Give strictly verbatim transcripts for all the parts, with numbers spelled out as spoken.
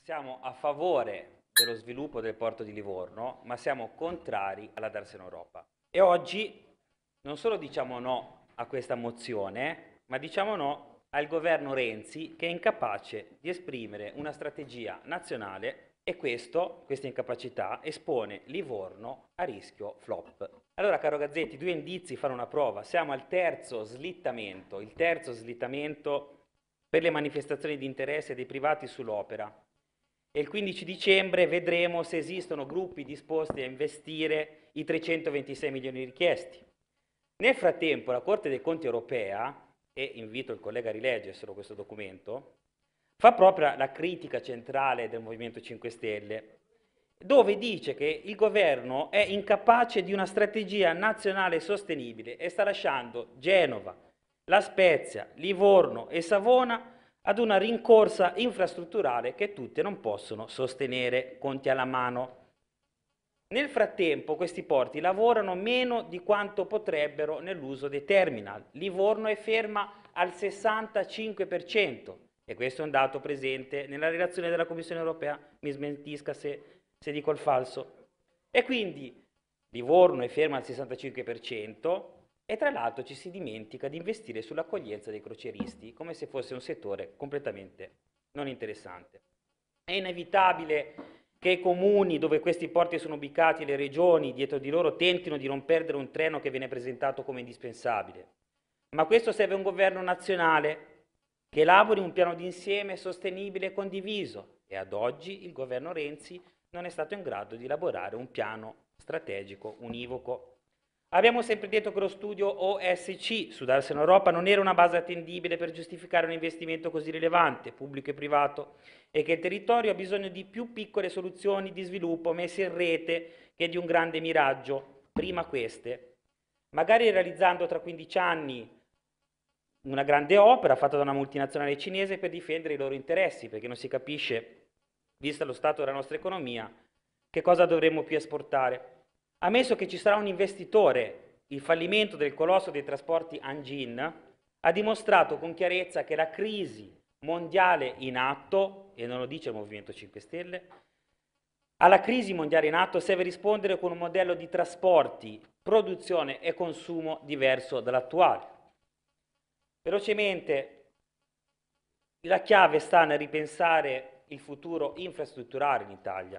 siamo a favore dello sviluppo del porto di Livorno, ma siamo contrari alla Darsena Europa. E oggi non solo diciamo no a questa mozione, ma diciamo no al governo Renzi, che è incapace di esprimere una strategia nazionale, e questo, questa incapacità espone Livorno a rischio flop. Allora, caro Gazzetti, due indizi fanno una prova. Siamo al terzo slittamento, il terzo slittamento per le manifestazioni di interesse dei privati sull'opera. E il quindici dicembre vedremo se esistono gruppi disposti a investire i trecentoventisei milioni richiesti. Nel frattempo la Corte dei Conti europea, e invito il collega a rileggerselo questo documento, fa proprio la critica centrale del Movimento cinque Stelle, dove dice che il governo è incapace di una strategia nazionale sostenibile e sta lasciando Genova, La Spezia, Livorno e Savona ad una rincorsa infrastrutturale che tutte non possono sostenere, conti alla mano. Nel frattempo questi porti lavorano meno di quanto potrebbero nell'uso dei terminal. Livorno è ferma al sessantacinque per cento e questo è un dato presente nella relazione della Commissione europea, mi smentisca se, se dico il falso. E quindi Livorno è ferma al sessantacinque per cento e tra l'altro ci si dimentica di investire sull'accoglienza dei crocieristi, come se fosse un settore completamente non interessante. È inevitabile che i comuni dove questi porti sono ubicati e le regioni dietro di loro tentino di non perdere un treno che viene presentato come indispensabile. Ma questo serve un governo nazionale che elabori un piano d'insieme sostenibile e condiviso, e ad oggi il governo Renzi non è stato in grado di elaborare un piano strategico univoco. Abbiamo sempre detto che lo studio O S C su Darsena Europa non era una base attendibile per giustificare un investimento così rilevante, pubblico e privato, e che il territorio ha bisogno di più piccole soluzioni di sviluppo messe in rete che di un grande miraggio. Prima queste, magari realizzando tra quindici anni una grande opera fatta da una multinazionale cinese per difendere i loro interessi, perché non si capisce, visto lo stato della nostra economia, che cosa dovremmo più esportare. Ammesso che ci sarà un investitore, il fallimento del colosso dei trasporti Anjin ha dimostrato con chiarezza che la crisi mondiale in atto, e non lo dice il Movimento cinque Stelle, alla crisi mondiale in atto serve rispondere con un modello di trasporti, produzione e consumo diverso dall'attuale. Velocemente, la chiave sta nel ripensare il futuro infrastrutturale in Italia.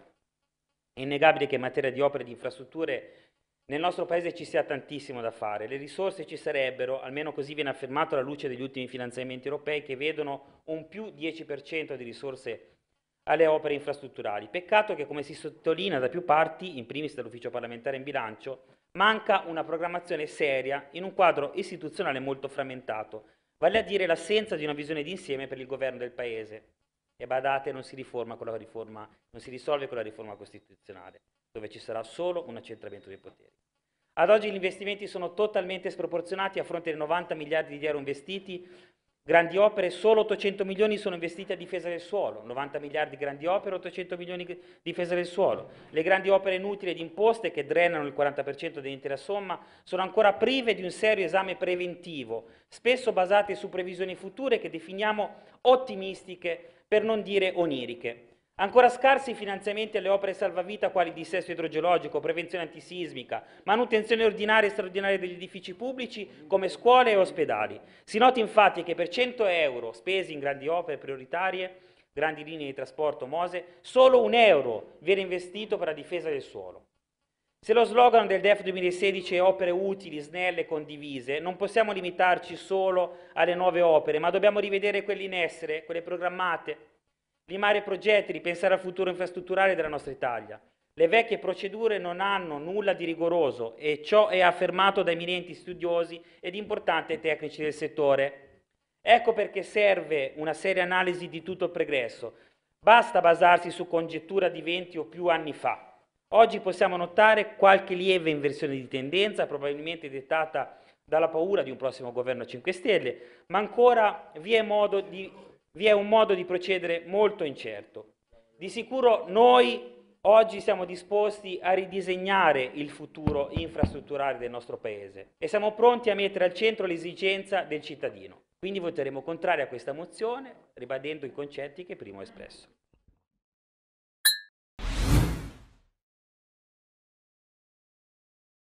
È innegabile che in materia di opere e di infrastrutture nel nostro Paese ci sia tantissimo da fare. Le risorse ci sarebbero, almeno così viene affermato alla luce degli ultimi finanziamenti europei, che vedono un più dieci per cento di risorse alle opere infrastrutturali. Peccato che, come si sottolinea da più parti, in primis dall'Ufficio parlamentare in bilancio, manca una programmazione seria in un quadro istituzionale molto frammentato, vale a dire l'assenza di una visione d'insieme per il governo del Paese. E badate, non si riforma con la riforma, non si risolve con la riforma costituzionale, dove ci sarà solo un accentramento dei poteri. Ad oggi gli investimenti sono totalmente sproporzionati. A fronte dei novanta miliardi di euro investiti, grandi opere, solo ottocento milioni sono investiti a difesa del suolo, novanta miliardi grandi opere, ottocento milioni a difesa del suolo. Le grandi opere inutili ed imposte, che drenano il quaranta per cento dell'intera somma, sono ancora prive di un serio esame preventivo, spesso basate su previsioni future che definiamo ottimistiche, per non dire oniriche. Ancora scarsi i finanziamenti alle opere salvavita quali dissesto idrogeologico, prevenzione antisismica, manutenzione ordinaria e straordinaria degli edifici pubblici come scuole e ospedali. Si noti infatti che per cento euro spesi in grandi opere prioritarie, grandi linee di trasporto MOSE, solo un euro viene investito per la difesa del suolo. Se lo slogan del D E F duemilasedici è opere utili, snelle e condivise, non possiamo limitarci solo alle nuove opere, ma dobbiamo rivedere quelle in essere, quelle programmate, limare progetti, ripensare al futuro infrastrutturale della nostra Italia. Le vecchie procedure non hanno nulla di rigoroso e ciò è affermato da eminenti studiosi ed importanti tecnici del settore. Ecco perché serve una seria analisi di tutto il progresso. Basta basarsi su congettura di venti o più anni fa. Oggi possiamo notare qualche lieve inversione di tendenza, probabilmente dettata dalla paura di un prossimo governo cinque Stelle, ma ancora vi è, modo di, vi è un modo di procedere molto incerto. Di sicuro noi oggi siamo disposti a ridisegnare il futuro infrastrutturale del nostro Paese e siamo pronti a mettere al centro l'esigenza del cittadino. Quindi voteremo contrari a questa mozione, ribadendo i concetti che prima ho espresso.